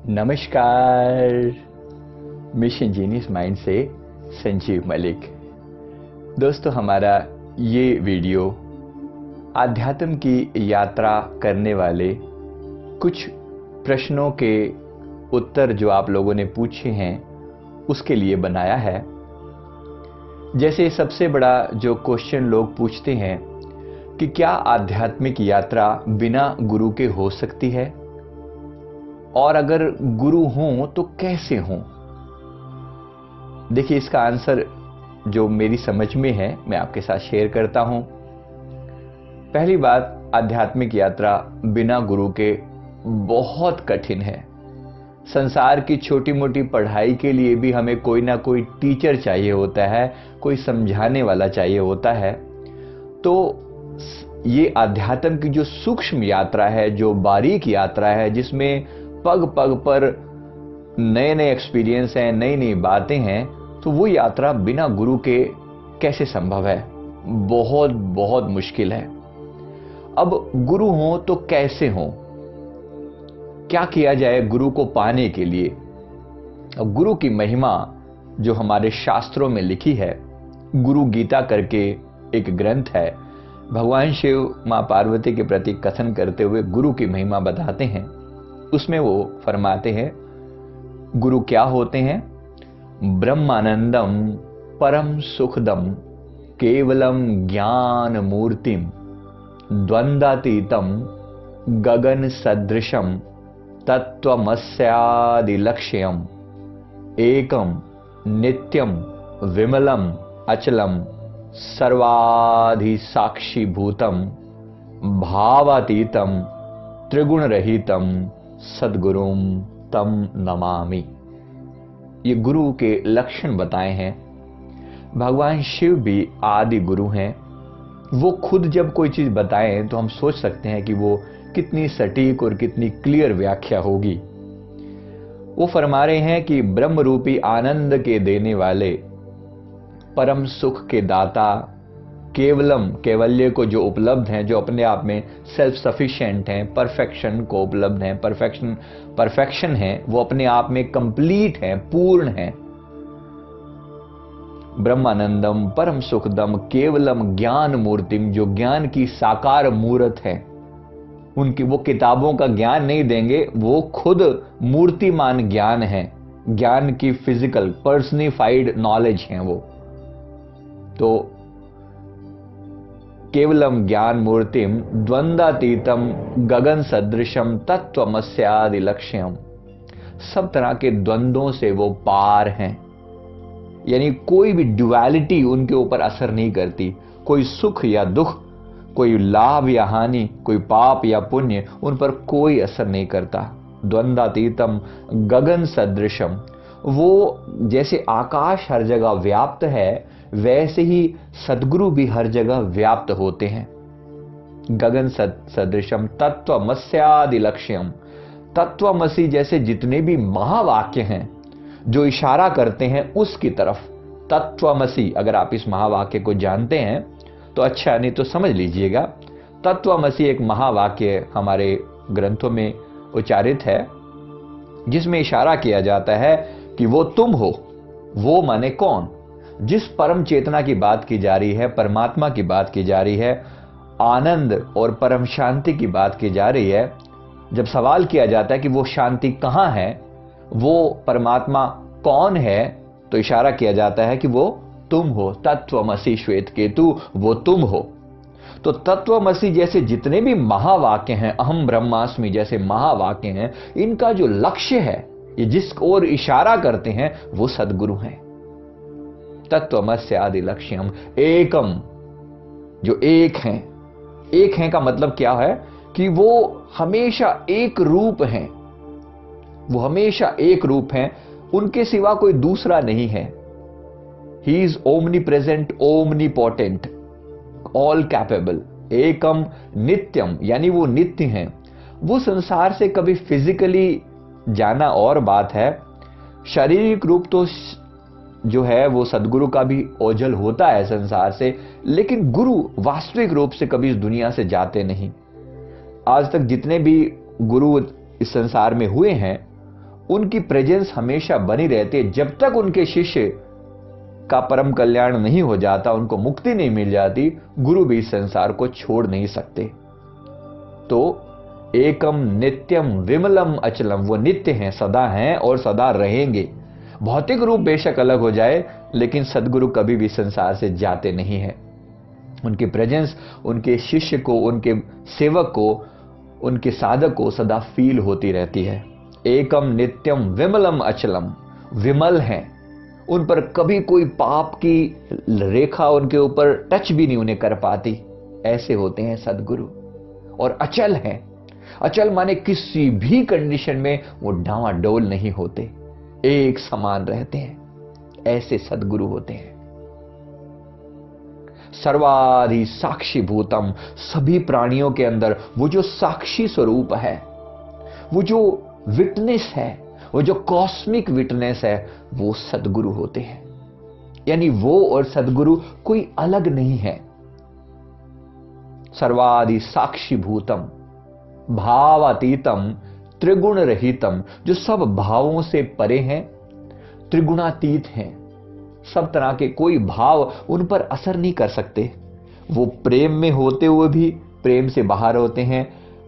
नमस्कार। Mission genius mind से संजीव मलिक। दोस्तों, हमारा ये वीडियो आध्यात्म की यात्रा करने वाले कुछ प्रश्नों के उत्तर जो आप लोगों ने पूछे हैं उसके लिए बनाया है। जैसे सबसे बड़ा जो क्वेश्चन लोग पूछते हैं कि क्या आध्यात्मिक यात्रा बिना गुरु के हो सकती है, और अगर गुरु हों तो कैसे हों। देखिए, इसका आंसर जो मेरी समझ में है मैं आपके साथ शेयर करता हूं। पहली बात, आध्यात्मिक यात्रा बिना गुरु के बहुत कठिन है। संसार की छोटी मोटी पढ़ाई के लिए भी हमें कोई ना कोई टीचर चाहिए होता है, कोई समझाने वाला चाहिए होता है। तो ये आध्यात्म की जो सूक्ष्म यात्रा है, जो बारीक यात्रा है, जिसमें पग पग पर नए नए एक्सपीरियंस हैं, नई नई बातें हैं, तो वो यात्रा बिना गुरु के कैसे संभव है। बहुत बहुत मुश्किल है। अब गुरु हो तो कैसे हो, क्या किया जाए गुरु को पाने के लिए। अब गुरु की महिमा जो हमारे शास्त्रों में लिखी है, गुरु गीता करके एक ग्रंथ है, भगवान शिव मां पार्वती के प्रति कथन करते हुए गुरु की महिमा बताते हैं। उसमें वो फरमाते हैं, गुरु क्या होते हैं। ब्रह्मानंदम परम सुखदम केवलम ज्ञान मूर्तिम द्वंद्वातीतम गगन सदृशम तत्वमस्यादि लक्ष्यम एकम नित्यम विमलम अचलम सर्वाधि साक्षी भूतम भावातीतम त्रिगुण रहितम सद्गुरुम तम नमामि। ये गुरु के लक्षण बताए हैं। भगवान शिव भी आदि गुरु हैं। वो खुद जब कोई चीज बताएं तो हम सोच सकते हैं कि वो कितनी सटीक और कितनी क्लियर व्याख्या होगी। वो फरमा रहे हैं कि ब्रह्म रूपी आनंद के देने वाले, परम सुख के दाता, केवलम कैवल्य को जो उपलब्ध हैं, जो अपने आप में सेल्फ सफिशिएंट हैं, परफेक्शन को उपलब्ध हैं, परफेक्शन है, वो अपने आप में कंप्लीट हैं, पूर्ण हैं। ब्रह्मानंदम परम सुखदम केवलम ज्ञान मूर्तिम, जो ज्ञान की साकार मूर्त है। उनकी वो किताबों का ज्ञान नहीं देंगे, वो खुद मूर्तिमान ज्ञान है, ज्ञान की फिजिकल पर्सनिफाइड नॉलेज है वो। तो केवलम ज्ञान मूर्तिम द्वंद्वातीतम गगन सदृशम तत्वमस्यादि लक्ष्यम, सब तरह के द्वंद्वों से वो पार हैं। यानी कोई भी ड्युअलिटी उनके ऊपर असर नहीं करती। कोई सुख या दुख, कोई लाभ या हानि, कोई पाप या पुण्य, उन पर कोई असर नहीं करता। द्वंद्वातीतम गगन सदृशम, वो जैसे आकाश हर जगह व्याप्त है, वैसे ही सद्गुरु भी हर जगह व्याप्त होते हैं। गगन सदृशम तत्वमस्यादि लक्ष्यम, तत्वमसि जैसे जितने भी महावाक्य हैं जो इशारा करते हैं उसकी तरफ। तत्वमसि, अगर आप इस महावाक्य को जानते हैं तो अच्छा, नहीं तो समझ लीजिएगा। तत्वमसि एक महावाक्य हमारे ग्रंथों में उच्चारित है, जिसमें इशारा किया जाता है कि वो तुम हो। वो माने कौन? जिस परम चेतना की बात की जा रही है, परमात्मा की बात की जा रही है, आनंद और परम शांति की बात की जा रही है। जब सवाल किया जाता है कि वो शांति कहां है, वो परमात्मा कौन है, तो इशारा किया जाता है कि वो तुम हो। तत्वमसि श्वेत केतु, वो तुम हो। तो तत्वमसि जैसे जितने भी महावाक्य हैं, अहम ब्रह्मास्मि जैसे महावाक्य हैं, इनका जो लक्ष्य है, ये जिस ओर इशारा करते हैं, वो सद्गुरु हैं। तत्वमस्यादि लक्ष्यम एकम, जो एक हैं। एक हैं का मतलब क्या है कि वो हमेशा एक रूप हैं। वो हमेशा एक रूप हैं, उनके सिवा कोई दूसरा नहीं है। He is omnipresent, omnipotent, all capable. एकम नित्यम, यानी वो नित्य हैं। वो संसार से कभी फिजिकली जाना और बात है, शारीरिक रूप तो जो है वो सदगुरु का भी ओझल होता है संसार से, लेकिन गुरु वास्तविक रूप से कभी इस दुनिया से जाते नहीं। आज तक जितने भी गुरु इस संसार में हुए हैं, उनकी प्रेजेंस हमेशा बनी रहती है। जब तक उनके शिष्य का परम कल्याण नहीं हो जाता, उनको मुक्ति नहीं मिल जाती, गुरु भी इस संसार को छोड़ नहीं सकते। तो एकम नित्यम विमलम अचलम, वो नित्य हैं, सदा हैं और सदा रहेंगे। भौतिक रूप बेशक अलग हो जाए, लेकिन सदगुरु कभी भी संसार से जाते नहीं हैं। उनकी प्रेजेंस उनके शिष्य को, उनके सेवक को, उनके साधक को सदा फील होती रहती है। एकम नित्यम विमलम अचलम, विमल हैं, उन पर कभी कोई पाप की रेखा उनके ऊपर टच भी नहीं उन्हें कर पाती। ऐसे होते हैं सदगुरु। और अचल हैं। अचल माने किसी भी कंडीशन में वो डावाडोल नहीं होते, एक समान रहते हैं। ऐसे सदगुरु होते हैं। सर्वाधि साक्षी भूतम, सभी प्राणियों के अंदर वो जो साक्षी स्वरूप है, वो जो विटनेस है, वो जो कॉस्मिक विटनेस है, वो सदगुरु होते हैं। यानी वो और सदगुरु कोई अलग नहीं है। सर्वाधि साक्षी भूतम, भावातीतम, त्रिगुण रहितम, जो सब भावों से परे हैं, त्रिगुणातीत हैं। सब तरह के कोई भाव उन पर असर नहीं कर सकते। वो प्रेम में होते हुए भी प्रेम से बाहर होते हैं।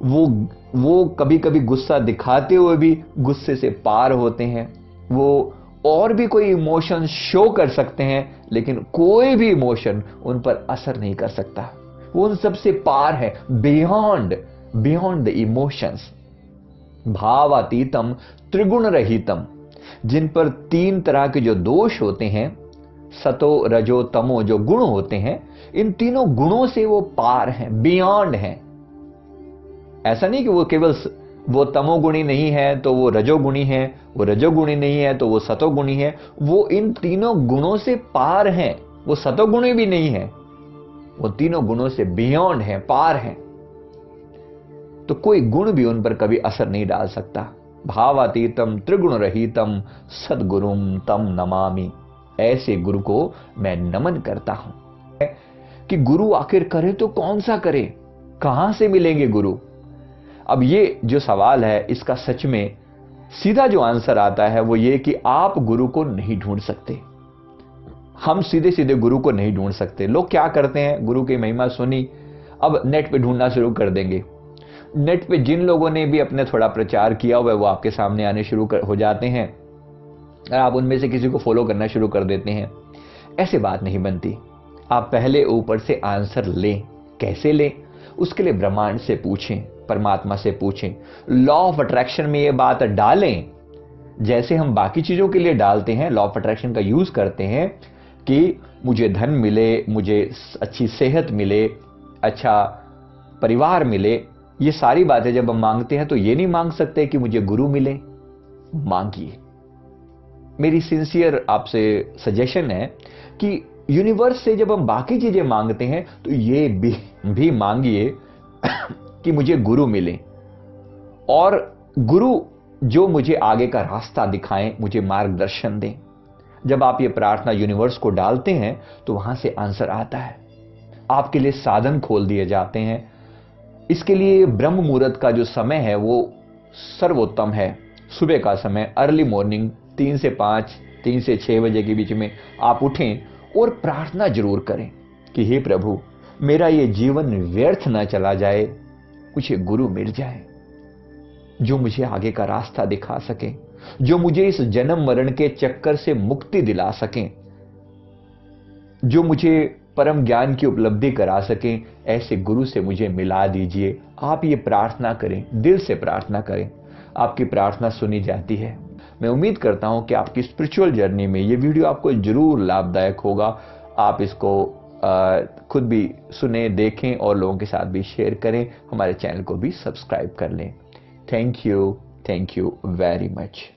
वो कभी कभी गुस्सा दिखाते हुए भी गुस्से से पार होते हैं। वो और भी कोई इमोशन शो कर सकते हैं, लेकिन कोई भी इमोशन उन पर असर नहीं कर सकता। वो उन सब से पार है, बियॉन्ड द इमोशंस। भावातीतम, त्रिगुण रहितम, जिन पर तीन तरह के जो दोष होते हैं, सतो रजो तमो, जो गुण होते हैं, इन तीनों गुणों से वो पार हैं, बियॉन्ड हैं। ऐसा नहीं कि वो केवल वो तमोगुणी नहीं है तो वो रजोगुणी है, वो रजोगुणी नहीं है तो वो सतोगुणी है। वो इन तीनों गुणों से पार हैं। वो सतोगुणी भी नहीं है, वो तीनों गुणों से बियॉन्ड है, पार है। तो कोई गुण भी उन पर कभी असर नहीं डाल सकता। भावातीतम त्रिगुण रहितम सद्गुरुम तम नमामि, ऐसे गुरु को मैं नमन करता हूं। कि गुरु आखिर करे तो कौन सा करे, कहां से मिलेंगे गुरु? अब ये जो सवाल है, इसका सच में सीधा जो आंसर आता है वो ये कि आप गुरु को नहीं ढूंढ सकते। हम सीधे सीधे गुरु को नहीं ढूंढ सकते। लोग क्या करते हैं, गुरु की महिमा सुनी, अब नेट पे ढूंढना शुरू कर देंगे। नेट पे जिन लोगों ने भी अपने थोड़ा प्रचार किया हुआ है वो आपके सामने आने शुरू हो जाते हैं और आप उनमें से किसी को फॉलो करना शुरू कर देते हैं। ऐसे बात नहीं बनती। आप पहले ऊपर से आंसर लें। कैसे लें? उसके लिए ब्रह्मांड से पूछें, परमात्मा से पूछें। लॉ ऑफ अट्रैक्शन में ये बात डालें जैसे हम बाकी चीजों के लिए डालते हैं। लॉ ऑफ अट्रैक्शन का यूज करते हैं कि मुझे धन मिले, मुझे अच्छी सेहत मिले, अच्छा परिवार मिले। ये सारी बातें जब हम मांगते हैं तो ये नहीं मांग सकते कि मुझे गुरु मिले। मांगिए। मेरी सिंसियर आपसे सजेशन है कि यूनिवर्स से जब हम बाकी चीजें मांगते हैं तो ये भी मांगिए कि मुझे गुरु मिले, और गुरु जो मुझे आगे का रास्ता दिखाएं, मुझे मार्गदर्शन दें। जब आप ये प्रार्थना यूनिवर्स को डालते हैं तो वहां से आंसर आता है। आपके लिए साधन खोल दिए जाते हैं। इसके लिए ब्रह्म मुहूर्त का जो समय है वो सर्वोत्तम है। सुबह का समय, अर्ली मॉर्निंग 3 से 5, 3 से 6 बजे के बीच में आप उठें और प्रार्थना जरूर करें कि हे प्रभु, मेरा ये जीवन व्यर्थ ना चला जाए, मुझे गुरु मिल जाए जो मुझे आगे का रास्ता दिखा सके, जो मुझे इस जन्म मरण के चक्कर से मुक्ति दिला सकें, जो मुझे परम ज्ञान की उपलब्धि करा सकें। ऐसे गुरु से मुझे मिला दीजिए। आप ये प्रार्थना करें, दिल से प्रार्थना करें, आपकी प्रार्थना सुनी जाती है। मैं उम्मीद करता हूं कि आपकी स्पिरिचुअल जर्नी में ये वीडियो आपको जरूर लाभदायक होगा। आप इसको खुद भी सुने, देखें और लोगों के साथ भी शेयर करें। हमारे चैनल को भी सब्सक्राइब कर लें। Thank you very much.